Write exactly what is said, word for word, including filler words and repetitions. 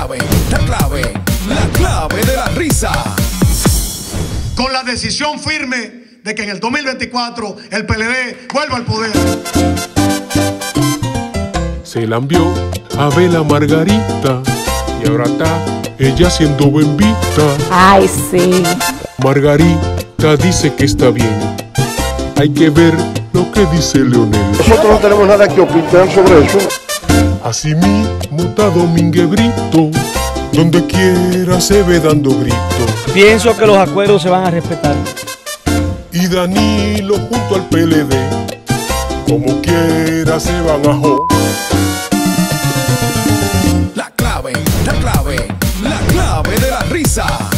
clave, la clave, la clave de la risa. Con la decisión firme de que en el dos mil veinticuatro el P L D vuelva al poder. Se la envió a Bela Margarita y ahora está ella siendo bendita. Ay, sí. Margarita dice que está bien. Hay que ver lo que dice Leonel. Nosotros no tenemos nada que opinar sobre eso. Así mismo está Domínguez Brito, donde quiera se ve dando grito. Pienso que los acuerdos se van a respetar. Y Danilo junto al P L D, como quiera se van a joder. La clave, la clave, la clave de la risa.